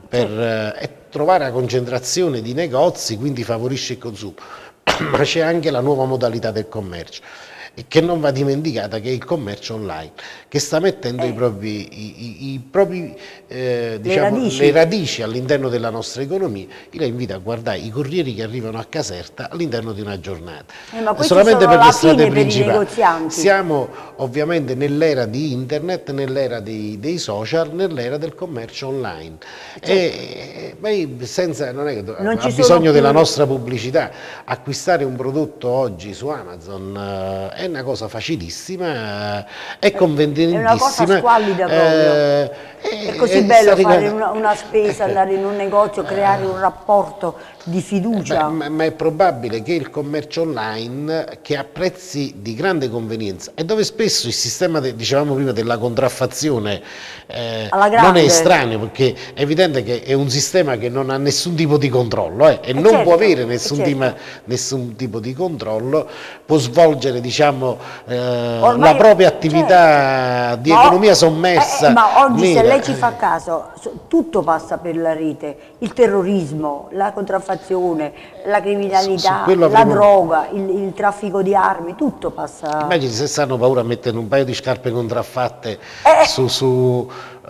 per trovare la concentrazione di negozi, quindi favorisce il consumo, ma c'è anche la nuova modalità del commercio. e che non va dimenticata, che è il commercio online, che sta mettendo i propri diciamo, le radici all'interno della nostra economia. Io la invito a guardare i corrieri che arrivano a Caserta all'interno di una giornata, ma solamente per le strade per i principali. negozianti. Siamo ovviamente nell'era di internet, nell'era dei social, nell'era del commercio online. E senza, non è che ha bisogno della nostra pubblicità. Acquistare un prodotto oggi su Amazon è una cosa facilissima, è convenientissima. È una cosa squallida proprio. È così bello fare una spesa, andare in un negozio, creare un rapporto di fiducia. Ma è probabile che il commercio online, che ha prezzi di grande convenienza e dove spesso il sistema, dicevamo prima, della contraffazione non è estraneo, perché è evidente che è un sistema che non ha nessun tipo di controllo e non può avere nessun tipo di controllo, può svolgere, diciamo, la propria attività di economia sommersa. Ma oggi se lei ci fa caso, tutto passa per la rete, il terrorismo, la contraffazione, la criminalità, la droga, il traffico di armi, tutto passa. Immagini se hanno paura a mettere un paio di scarpe contraffatte su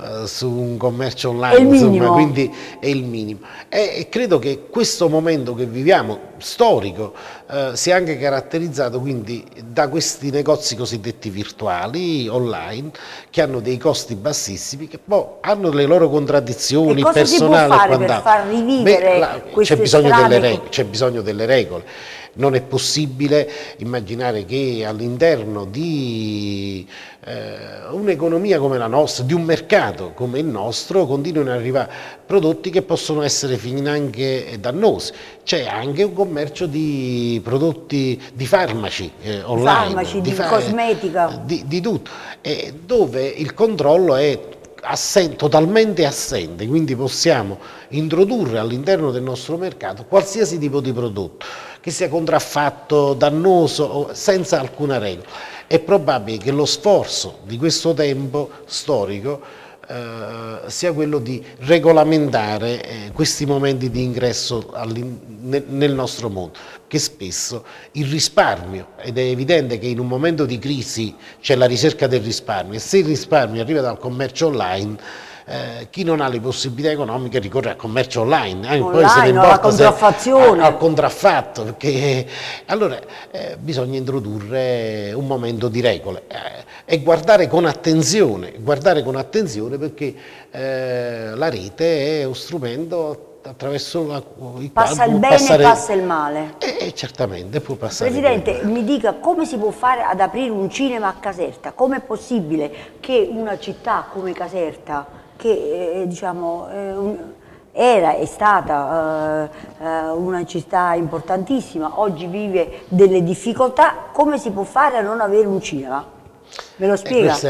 un commercio online, insomma, quindi è il minimo. E credo che questo momento che viviamo, storico, sia anche caratterizzato quindi da questi negozi cosiddetti virtuali, online, che hanno dei costi bassissimi, che poi hanno le loro contraddizioni personali. Si può fare per far rivivere queste strade? C'è bisogno delle regole. Non è possibile immaginare che all'interno di un'economia come la nostra, di un mercato come il nostro, continuino ad arrivare prodotti che possono essere finanche dannosi. C'è anche un commercio di prodotti, di farmaci online, di cosmetica, di tutto, dove il controllo è totalmente assente, quindi possiamo introdurre all'interno del nostro mercato qualsiasi tipo di prodotto, che sia contraffatto, dannoso, senza alcuna regola. È probabile che lo sforzo di questo tempo storico sia quello di regolamentare questi momenti di ingresso nel nostro mondo, che spesso il risparmio, ed è evidente che in un momento di crisi c'è la ricerca del risparmio, e se il risparmio arriva dal commercio online, chi non ha le possibilità economiche ricorre al commercio online, poi se ne importa alla contraffazione, al contraffatto, perché allora bisogna introdurre un momento di regole e guardare con attenzione perché la rete è uno strumento attraverso il quale passa il bene e passa il male. Certamente può passare. Presidente, mi dica come si può fare ad aprire un cinema a Caserta? Com'è possibile che una città come Caserta, che diciamo è stata una città importantissima, oggi vive delle difficoltà, come si può fare a non avere un cinema? Me lo spiega? Questo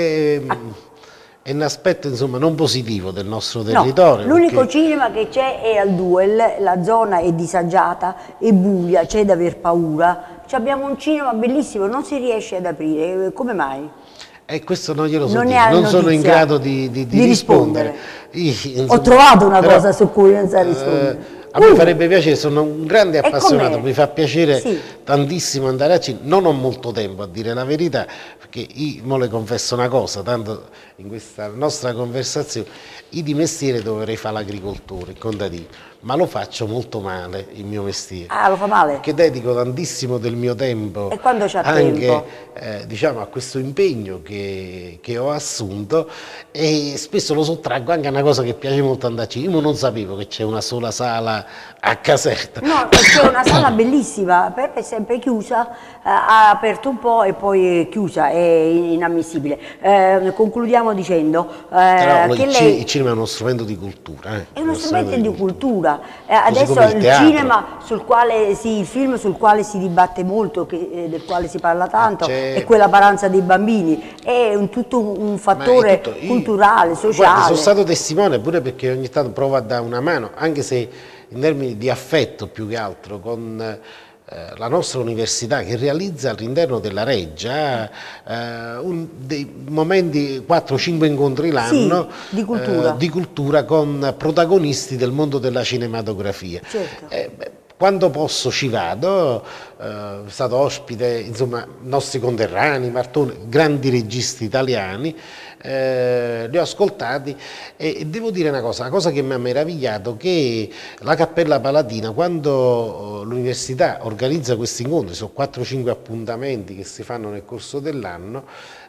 è un aspetto, insomma, non positivo del nostro territorio. No, l'unico cinema che c'è è al Duel, la zona è disagiata, è buia, c'è da aver paura. Abbiamo un cinema bellissimo, non si riesce ad aprire, come mai? Questo non glielo so dire, non sono in grado di rispondere. Ho trovato una cosa su cui non sa rispondere. A me farebbe piacere, sono un grande appassionato, mi fa piacere tantissimo andare a cinema, non ho molto tempo a dire la verità, perché io le confesso una cosa, tanto in questa nostra conversazione, io di mestiere dovrei fare l'agricoltore, il contadino, ma lo faccio molto male il mio mestiere. Ah, lo fa male? Che dedico tantissimo del mio tempo e quando c'ha anche tempo? Diciamo, a questo impegno che ho assunto, e spesso lo sottraggo anche a una cosa che piace molto andare a cinema. Io non sapevo che c'è una sola sala a Caserta. No, c'è una sala bellissima, però è sempre chiusa, ha aperto un po' e poi è chiusa, è inammissibile. Concludiamo dicendo che il cinema è uno strumento di cultura. È uno strumento di cultura. Adesso il cinema il film sul quale si dibatte molto, del quale si parla tanto, è quella Paranza dei bambini, è tutto un fattore culturale, sociale. Guarda, sono stato testimone pure, perché ogni tanto provo a dare una mano, anche se in termini di affetto più che altro, con la nostra università, che realizza all'interno della Reggia dei momenti, 4-5 incontri l'anno di cultura con protagonisti del mondo della cinematografia. Certo. quando posso ci vado, stato ospite, insomma, nostri conterranei, Martone, grandi registi italiani, li ho ascoltati e devo dire una cosa che mi ha meravigliato, che la Cappella Palatina, quando l'università organizza questi incontri, sono 4-5 appuntamenti che si fanno nel corso dell'anno,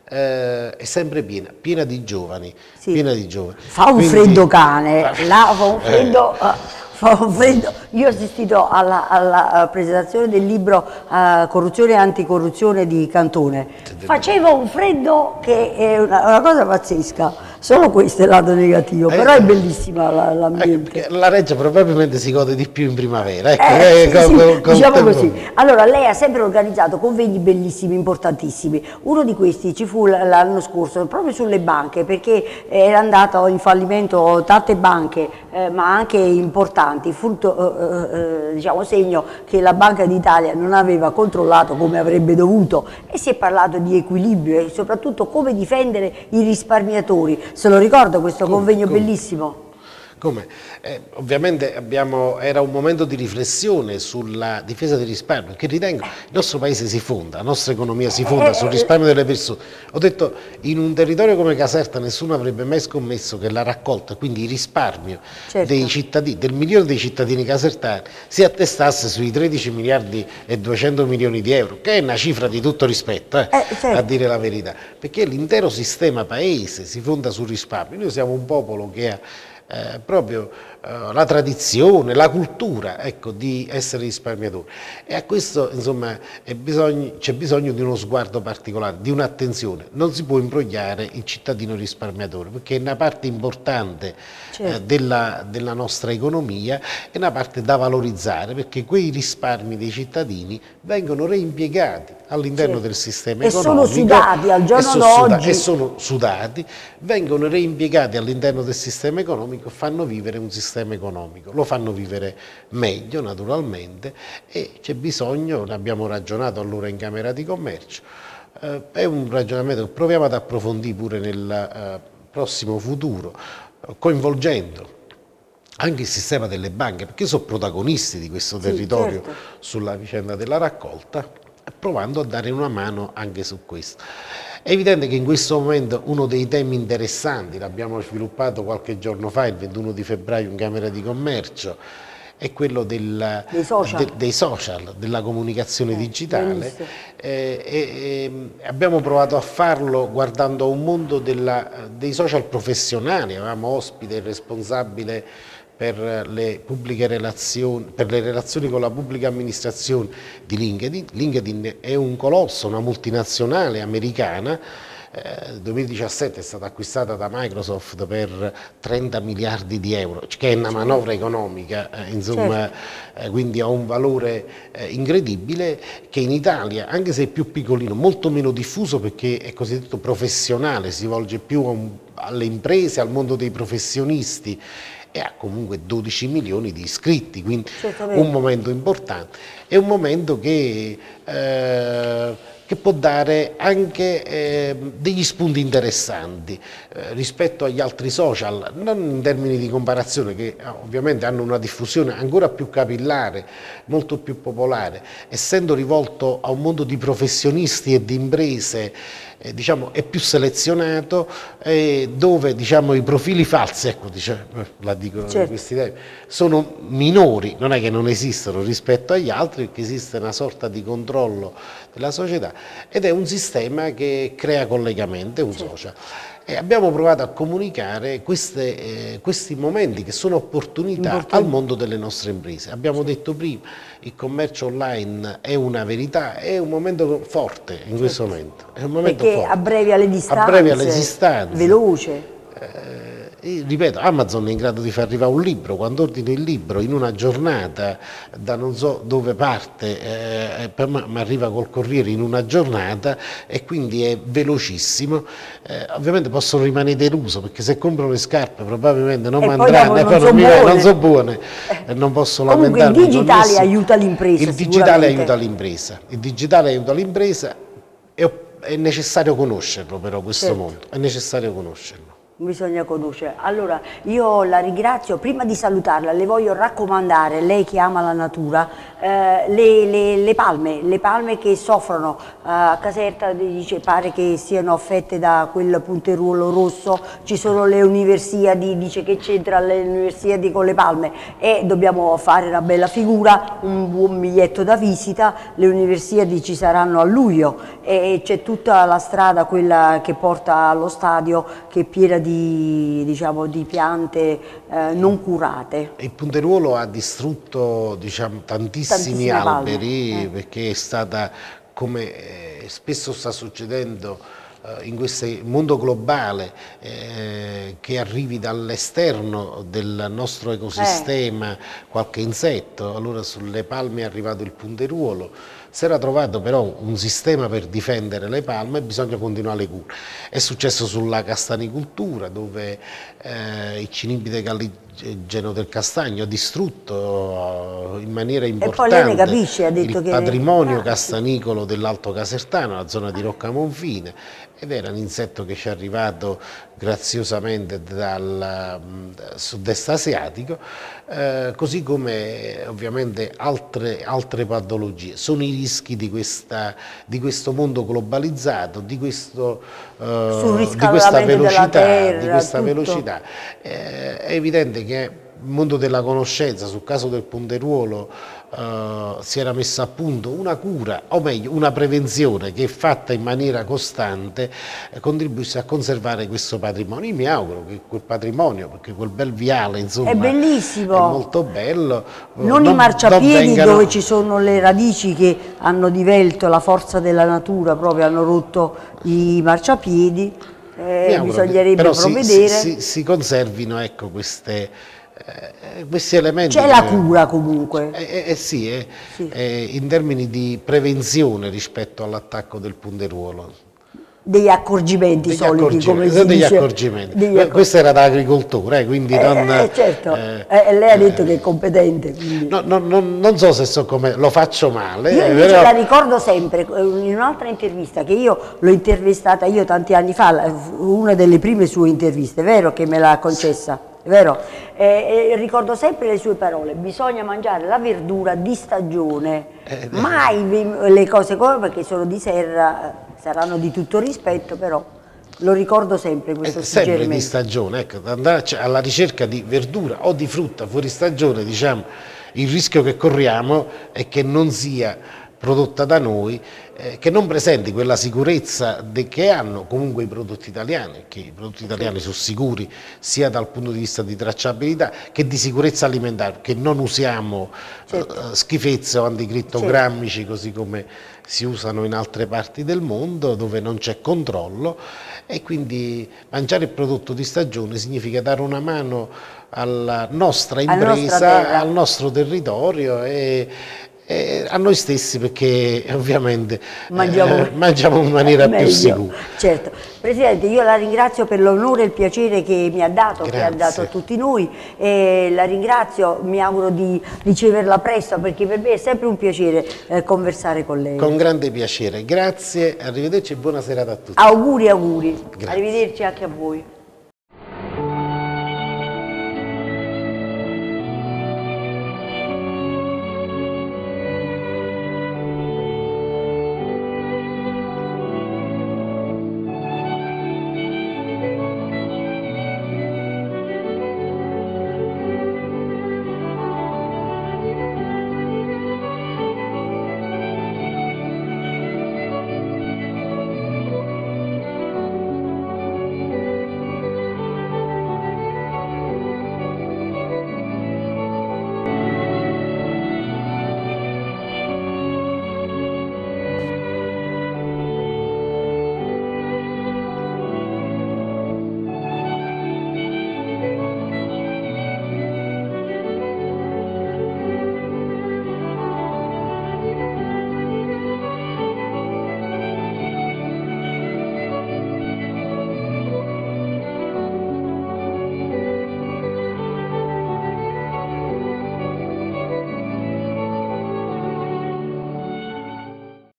è sempre piena di giovani, Sì. piena di giovani. Fa un freddo cane, là fa un freddo... Fa un freddo. Io ho assistito alla presentazione del libro Corruzione e anticorruzione di Cantone. Faceva un freddo che è una cosa pazzesca. Solo questo è il lato negativo, però è bellissima l'ambiente. La Reggia probabilmente si gode di più in primavera. Diciamo così. Allora, lei ha sempre organizzato convegni bellissimi, importantissimi. Uno di questi ci fu l'anno scorso proprio sulle banche, perché era andato in fallimento tante banche, ma anche importanti, frutto, diciamo, segno che la Banca d'Italia non aveva controllato come avrebbe dovuto, e si è parlato di equilibrio e soprattutto come difendere i risparmiatori. Se lo ricordo questo convegno bellissimo. Come? Ovviamente era un momento di riflessione sulla difesa del risparmio, che ritengo il nostro paese si fonda, la nostra economia si fonda sul risparmio delle persone. Ho detto, in un territorio come Caserta nessuno avrebbe mai scommesso che la raccolta, quindi il risparmio dei cittadini, del milione dei cittadini casertani, si attestasse sui 13 miliardi e 200 milioni di euro, che è una cifra di tutto rispetto, a dire la verità, perché l'intero sistema paese si fonda sul risparmio. Noi siamo un popolo che ha proprio la tradizione, la cultura, ecco, di essere risparmiatori, e a questo, insomma, c'è bisogno di uno sguardo particolare, di un'attenzione. Non si può imbrogliare il cittadino risparmiatore, perché è una parte importante della nostra economia, è una parte da valorizzare, perché quei risparmi dei cittadini vengono reimpiegati all'interno del sistema economico, sono sudati al giorno d'oggi, e sono sudati, vengono reimpiegati all'interno del sistema economico, fanno vivere un sistema economico, lo fanno vivere meglio naturalmente, e c'è bisogno, ne abbiamo ragionato allora in Camera di Commercio, è un ragionamento che proviamo ad approfondire pure nel prossimo futuro, coinvolgendo anche il sistema delle banche, perché sono protagonisti di questo territorio sulla vicenda della raccolta, provando a dare una mano anche su questo. È evidente che in questo momento uno dei temi interessanti, l'abbiamo sviluppato qualche giorno fa, il 21 di febbraio in Camera di Commercio, è quello dei social, della comunicazione digitale. Abbiamo provato a farlo guardando a un mondo dei social professionali. Avevamo ospite il responsabile per le pubbliche relazioni, per le relazioni con la pubblica amministrazione di LinkedIn. LinkedIn è un colosso, una multinazionale americana. Nel 2017 è stata acquistata da Microsoft per 30 miliardi di euro, che è una manovra economica, insomma, quindi ha un valore incredibile, che in Italia, anche se è più piccolino, molto meno diffuso, perché è cosiddetto professionale, si volge più alle imprese, al mondo dei professionisti, e ha comunque 12 milioni di iscritti, quindi un momento importante. È un momento che può dare anche degli spunti interessanti rispetto agli altri social, non in termini di comparazione, che ovviamente hanno una diffusione ancora più capillare, molto più popolare, essendo rivolto a un mondo di professionisti e di imprese, diciamo, è più selezionato, dove, diciamo, i profili falsi, ecco, la dico in questi tempi, sono minori, non è che non esistono rispetto agli altri, perché esiste una sorta di controllo della società, ed è un sistema che crea collegamento, è un social. E abbiamo provato a comunicare questi momenti che sono opportunità al mondo delle nostre imprese. Abbiamo detto prima, il commercio online è una verità, è un momento forte in questo momento. È un momento perché forte. abbrevi alle distanze, veloce. Ripeto, Amazon è in grado di far arrivare un libro, quando ordini il libro, in una giornata, da non so dove parte, ma arriva col corriere in una giornata, e quindi è velocissimo. Ovviamente possono rimanere deluso, perché se compro le scarpe probabilmente non mi andranno, non sono buone, non posso lamentarmi. Comunque il digitale aiuta l'impresa. Il digitale aiuta l'impresa, il digitale aiuta l'impresa, è necessario conoscerlo, però questo mondo, è necessario conoscerlo. Bisogna conoscere. Allora, io la ringrazio, prima di salutarla le voglio raccomandare, lei che ama la natura, le palme che soffrono. A Caserta dice, pare che siano affette da quel punteruolo rosso, ci sono le Universiadi, dice che c'entra le Universiadi con le palme e dobbiamo fare una bella figura, un buon biglietto da visita. Le Universiadi ci saranno a luglio e c'è tutta la strada, quella che porta allo stadio, che è piena diciamo, di piante non curate. Il punteruolo ha distrutto, diciamo, tantissimi alberi perché è stata, come spesso sta succedendo in questo mondo globale, che arrivi dall'esterno del nostro ecosistema qualche insetto, allora sulle palme è arrivato il punteruolo. Si era trovato però un sistema per difendere le palme e bisogna continuare le cure. È successo sulla castanicoltura, dove il cinibite galligeno del castagno ha distrutto in maniera importante il patrimonio castanicolo dell'Alto Casertano, la zona di Roccamonfine, ed era un insetto che ci è arrivato graziosamente dal sud-est asiatico, così come ovviamente altre patologie. Sono i rischi di questo mondo globalizzato, di questa velocità. È evidente che il mondo della conoscenza sul caso del punteruolo si era messa a punto una cura, o meglio una prevenzione che fatta in maniera costante contribuisse a conservare questo patrimonio. Io mi auguro che quel patrimonio, perché quel bel viale insomma è bellissimo, è molto bello, non i marciapiedi dove ci sono le radici che hanno divelto la forza della natura, proprio hanno rotto i marciapiedi, bisognerebbe provvedere. Si conservino, ecco, questi elementi. C'è la cura comunque. Sì, in termini di prevenzione rispetto all'attacco del punteruolo. Degli accorgimenti soliti, come si degli dice. Accorgimenti. Questo era da agricoltore, quindi non... certo, lei ha detto che è competente. Non so se lo faccio male. Io invece la ricordo sempre, in un'altra intervista, che io l'ho intervistata io tanti anni fa, una delle prime sue interviste, vero che me l'ha concessa? Vero? Ricordo sempre le sue parole: bisogna mangiare la verdura di stagione, mai le cose come, perché sono di serra, saranno di tutto rispetto, però lo ricordo sempre questo suggerimento. Sempre di stagione, ecco, andare alla ricerca di verdura o di frutta fuori stagione, diciamo, il rischio che corriamo è che non sia prodotta da noi, che non presenti quella sicurezza che hanno comunque i prodotti italiani, che i prodotti italiani sono sicuri sia dal punto di vista di tracciabilità che di sicurezza alimentare, che non usiamo schifezze o anticrittogrammici così come si usano in altre parti del mondo dove non c'è controllo, e quindi mangiare il prodotto di stagione significa dare una mano alla nostra impresa, al nostro territorio e a noi stessi, perché ovviamente mangiamo in maniera più sicura. Certo. Presidente, io la ringrazio per l'onore e il piacere che mi ha dato, Grazie. che ha dato a tutti noi, e la ringrazio, mi auguro di riceverla presto, perché per me è sempre un piacere conversare con lei. Con grande piacere, grazie, arrivederci e buona serata a tutti. Auguri, auguri. Grazie. Arrivederci anche a voi.